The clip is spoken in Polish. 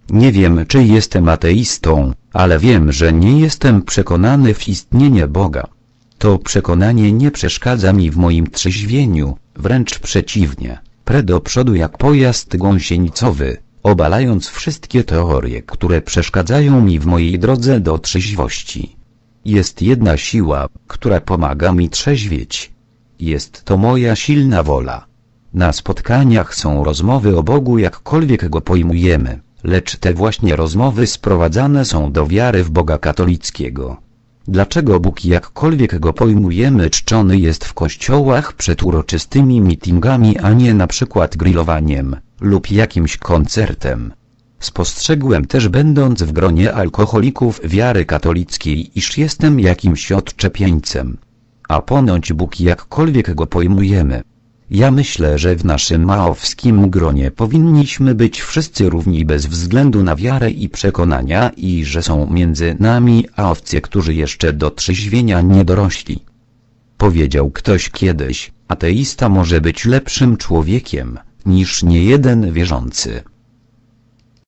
Nie wiem, czy jestem ateistą, ale wiem, że nie jestem przekonany w istnienie Boga. To przekonanie nie przeszkadza mi w moim trzeźwieniu, wręcz przeciwnie, prę do przodu jak pojazd gąsienicowy, obalając wszystkie teorie, które przeszkadzają mi w mojej drodze do trzeźwości. Jest jedna siła, która pomaga mi trzeźwieć. Jest to moja silna wola. Na spotkaniach są rozmowy o Bogu, jakkolwiek go pojmujemy, lecz te właśnie rozmowy sprowadzane są do wiary w Boga katolickiego. Dlaczego Bóg, jakkolwiek go pojmujemy, czczony jest w kościołach przed uroczystymi meetingami, a nie na przykład grillowaniem lub jakimś koncertem? Spostrzegłem też, będąc w gronie alkoholików wiary katolickiej, iż jestem jakimś odczepieńcem. A ponoć Bóg, jakkolwiek go pojmujemy. Ja myślę, że w naszym maowskim gronie powinniśmy być wszyscy równi bez względu na wiarę i przekonania, i że są między nami aowcy, którzy jeszcze do trzeźwienia nie dorośli. Powiedział ktoś kiedyś: ateista może być lepszym człowiekiem niż niejeden wierzący.